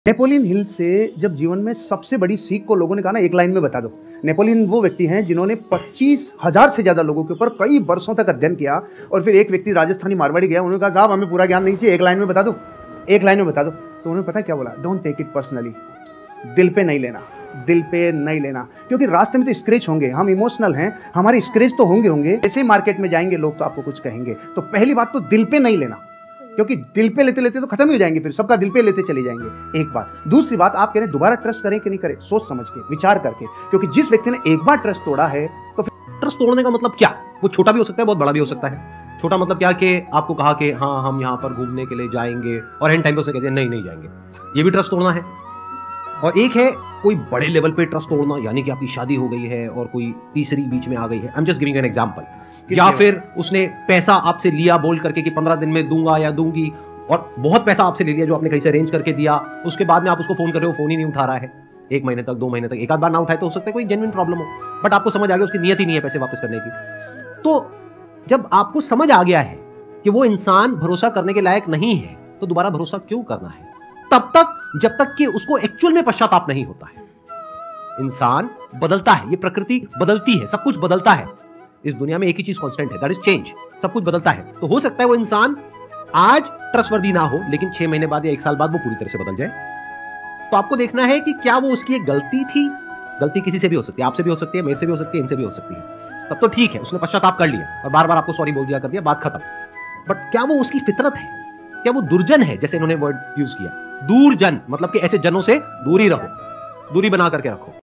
Napoleon Hill से जब जीवन में सबसे बड़ी सीख को लोगों ने कहा ना, एक लाइन में बता दो। नेपोलियन वो व्यक्ति हैं जिन्होंने 25,000 से ज़्यादा लोगों के ऊपर कई वर्षों तक अध्ययन किया और फिर एक व्यक्ति राजस्थानी मारवाड़ी गया, उन्होंने कहा साहब हमें पूरा ज्ञान नहीं चाहिए, एक लाइन में बता दो, एक लाइन में बता दो। तो उन्होंने पता क्या बोला, डोंट टेक इट पर्सनली, दिल पे नहीं लेना, दिल पे नहीं लेना, क्योंकि रास्ते में तो स्क्रैच होंगे, हम इमोशनल हैं, हमारे स्क्रैच तो होंगे। ऐसे मार्केट में जाएंगे लोग तो आपको कुछ कहेंगे, तो पहली बात तो दिल पे नहीं लेना, क्योंकि दिल पे लेते लेते तो खत्म ही हो जाएंगे, फिर सबका दिल पे लेते चले जाएंगे। एक बात। दूसरी बात, आप कह रहे हैं दोबारा ट्रस्ट करें कि नहीं करें, सोच समझ के, विचार करके, क्योंकि जिस व्यक्ति ने एक बार ट्रस्ट तोड़ा है तो फिर ट्रस्ट तोड़ने का मतलब क्या? वो छोटा भी हो सकता है, बहुत बड़ा भी हो सकता है। छोटा मतलब क्या कि आपको कहा कि हाँ हम यहाँ पर घूमने के लिए जाएंगे और एंड टाइम पे उसने कह दिया नहीं जाएंगे, ये भी ट्रस्ट तोड़ना है। और एक है कोई बड़े लेवल पे ट्रस्ट तोड़ना, यानी कि आपकी शादी हो गई है और कोई तीसरी बीच में आ गई है, I am just giving an example. या फिर उसने पैसा आपसे लिया बोल करके कि 15 दिन में दूंगा या दूंगी, और बहुत पैसा आपसे ले लिया जो आपने कहीं से अरेंज करके दिया, उसके बाद में आप उसको फोन कर रहे हो, फोन ही नहीं उठा रहा है 1 महीने तक, 2 महीने तक, एक आध बार ना उठाए तो हो सकता है कोई जेन्युइन प्रॉब्लम हो, बट आपको समझ आ गया उसकी नियत ही नहीं है पैसे वापस करने की। तो जब आपको समझ आ गया है कि वो इंसान भरोसा करने के लायक नहीं है, तो दोबारा भरोसा क्यों करना है? तब तक जब तक कि उसको एक्चुअल में पश्चाताप नहीं होता है। इंसान बदलता है, ये प्रकृति बदलती है, सब कुछ बदलता है। इस दुनिया में एक ही चीज कांस्टेंट है, दैट इज चेंज। सब कुछ बदलता है। तो हो सकता है वो इंसान आज ट्रस्टवर्दी ना हो, लेकिन 6 महीने बाद या 1 साल बाद वो पूरी तरह से बदल जाए। तो आपको देखना है कि क्या वो उसकी एक गलती थी। गलती किसी से भी हो सकती है, आपसे भी हो सकती है, मेरे से भी हो सकती है, इनसे भी हो सकती है। तब तो ठीक है, उसने पश्चाताप कर लिया और बार बार आपको सॉरी बोल दिया, कर दिया, बात खत्म। बट क्या वो उसकी फितरत है? क्या वो दुर्जन है? जैसे इन्होंने वर्ड यूज किया, दूरजन, मतलब कि ऐसे जनों से दूरी रहो, दूरी बना करके रखो।